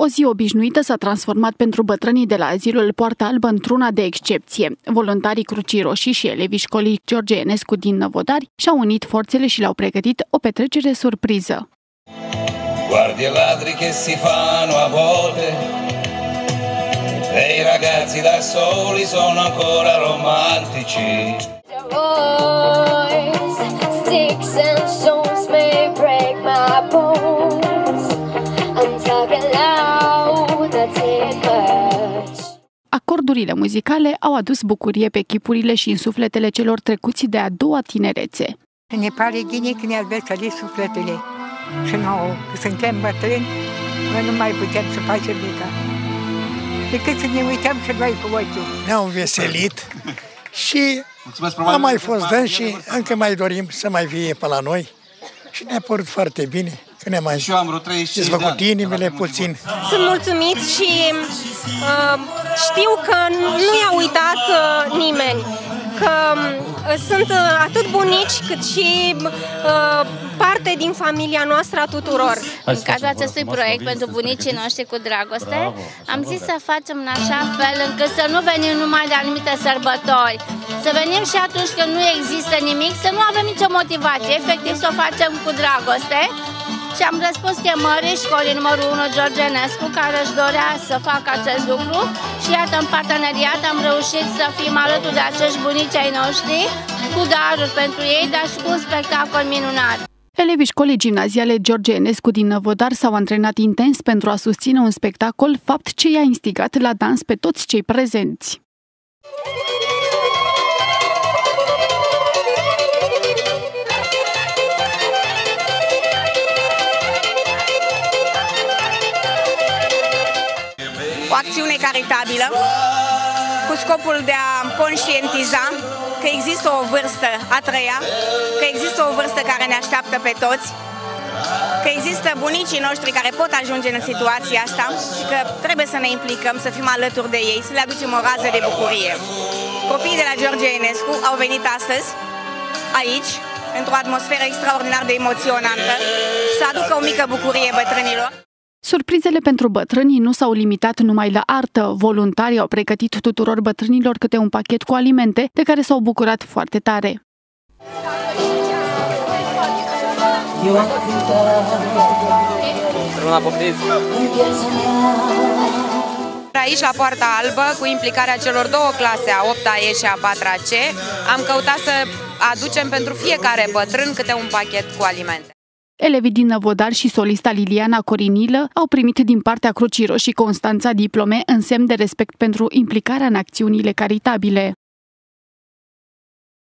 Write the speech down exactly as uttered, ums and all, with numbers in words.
O zi obișnuită s-a transformat pentru bătrânii de la azilul Poarta Albă într-una de excepție. Voluntarii Crucii Roșii și elevii școlii George Enescu din Năvodari și-au unit forțele și le-au pregătit o petrecere surpriză. Guardi e ladri che si fanno a volte e i ragazzi da soli sono ancora romantici. Sticks and stones may break my bones. I'm talking loud, that's it much. Acordurile muzicale au adus bucurie pe chipurile și în sufletele celor trecuți de a doua tinerețe. Ne pare bine că ne-ați veselit sufletele și nouă, că suntem bătrâni, noi nu mai putem să facem nimic decât să ne uităm și noi cu ochiul. Ne-am veselit și am mai fost dând și încă mai dorim să mai vie pe la noi și ne-a părut foarte bine că ne-am mai dezvăcut inimile puțin. Sunt mulțumit și uh, știu că nu i-a uitat uh, nimeni, că uh, sunt uh, atât bunici cât și uh, parte din familia noastră a tuturor. În cadrul acestui proiect pentru bunicii noștri cu dragoste, am zis să facem în așa fel încât să nu venim numai de anumite sărbători, să venim și atunci când nu există nimic, să nu avem nicio motivație, efectiv să o facem cu dragoste. Și am răspuns chemării școlii numărul unu George Enescu, care își dorea să facă acest lucru și iată, în parteneriat am reușit să fim alături de acești bunici ai noștri, cu daruri pentru ei, dar și cu un spectacol minunat. Elevii școlii gimnaziale George Enescu din Năvodar s-au antrenat intens pentru a susține un spectacol, fapt ce i-a instigat la dans pe toți cei prezenți. O acțiune caritabilă cu scopul de a conștientiza că există o vârstă a treia, că există o vârstă care ne așteaptă pe toți, că există bunicii noștri care pot ajunge în situația asta și că trebuie să ne implicăm, să fim alături de ei, să le aducem o rază de bucurie. Copiii de la George Enescu au venit astăzi aici, într-o atmosferă extraordinar de emoționantă, să aducă o mică bucurie bătrânilor. Surprizele pentru bătrânii nu s-au limitat numai la artă. Voluntarii au pregătit tuturor bătrânilor câte un pachet cu alimente, de care s-au bucurat foarte tare. Aici, la Poarta Albă, cu implicarea celor două clase, a opta E și a patra C, am căutat să aducem pentru fiecare bătrân câte un pachet cu alimente. Elevii din Năvodar și solista Liliana Corinilă au primit din partea Crucii Roșii Constanța diplome în semn de respect pentru implicarea în acțiunile caritabile.